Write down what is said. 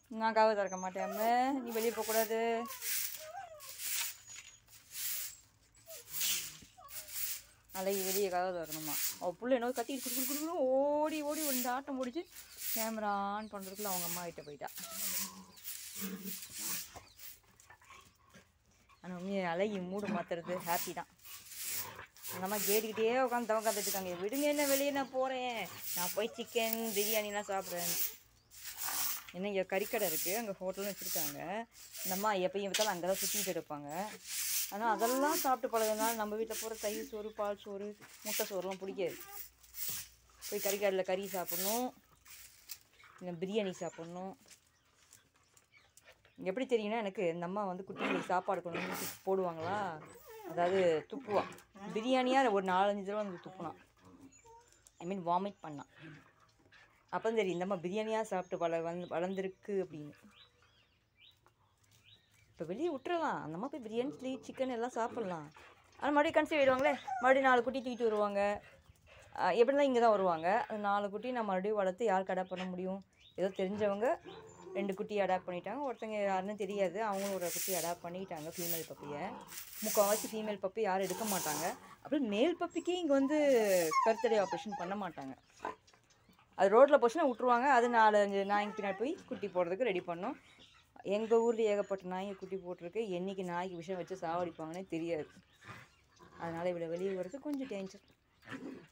நான் கதவை திறக்க மாட்டேன். நீ வெளியே போகக்கூடாது. அழகி வெளியே கதவை திறக்கணுமா? அவள் புள்ள என்ன கத்திட்டு குடுக்கணும் ஓடி ஓடி ஒரு ஆட்டம் முடிச்சு கேமரா ஆன் பண்ணுறதுக்குள்ள அவங்க அம்மா கிட்ட போயிட்டா. ஆனால் உண்மையை அழகி மூடு மாற்றுறது ஹாப்பி தான். அந்த அம்மா கேட்டுக்கிட்டே உட்காந்து காத்துட்டு இருக்காங்க. விடுங்க, என்ன வெளியே நான் போகிறேன், நான் போய் சிக்கன் பிரியாணிலாம் சாப்பிட்றேன். என்ன இங்கே கறிக்கடை இருக்குது, அங்கே ஹோட்டலும் வச்சுருக்காங்க. இந்த அம்மா எப்பயும் பார்த்தாலும் அங்கே தான் சுற்றிட்டு இருப்பாங்க. ஆனால் அதெல்லாம் சாப்பிட்டு பழகிறதுனால நம்ம வீட்டில் போகிற தயிர் சோறு, பால் சோறு, முட்டை சோறுலாம் பிடிக்காது. போய் கறிக்கடையில் கறி சாப்பிட்ணும், இல்லை பிரியாணி சாப்பிட்ணும். எப்படி தெரியும்னா, எனக்கு இந்த அம்மா வந்து குட்டிங்களுக்கு சாப்பாடு கொண்டு வந்து போடுவாங்களா, அதாவது துப்புவான். பிரியாணியாக ஒரு 4-5 தடவை வந்து துப்புனான், ஐ மீன் வாமிட் பண்ணான். அப்போ தான் தெரியும் இந்தம்மா பிரியாணியாக சாப்பிட்டு வளர்ந்துருக்கு அப்படின்னு. இப்போ வெளியே விட்டுறலாம், அந்தம்மா போய் பிரியாணி சிக்கன் எல்லாம் சாப்பிட்லாம். ஆனால் மறுபடியும் கன்சீவ் ஆகிடுவாங்களே, மறுபடியும் 4 குட்டி தூக்கிட்டு வருவாங்க. எப்படி தான் இங்கே தான் வருவாங்க. அது 4 குட்டி நான் மறுபடியும் வளர்த்து யாருக்கு அடாப்ட் பண்ண முடியும்? ஏதோ தெரிஞ்சவங்க 2 குட்டி அடாப்ட் பண்ணிட்டாங்க. ஒருத்தங்க யாருன்னு தெரியாது, அவங்களும் ஒரு குட்டி அடாப்ட் பண்ணிட்டாங்க, ஃபீமேல் பப்பியை. முக்கால்வாசி ஃபீமேல் பப்பி யாரும் எடுக்க மாட்டாங்க. அப்புறம் மேல் பப்பிக்கே இங்கே வந்து கருத்தடை ஆப்ரேஷன் பண்ண மாட்டாங்க. அது ரோட்டில் போச்சுன்னா விட்ருவாங்க. அது 4-5 நாய்க்கு பின்னாடி போய் குட்டி போடுறதுக்கு ரெடி பண்ணோம். எங்கள் ஊரில் ஏகப்பட்ட நாய்க்கு குட்டி போட்டிருக்கு. என்றைக்கு நாய்க்கு விஷம் வச்சு சாவடிப்பாங்கன்னே தெரியாது. அதனால் இவ்வளோ வெளியே வர்றது கொஞ்சம் டேஞ்சர்.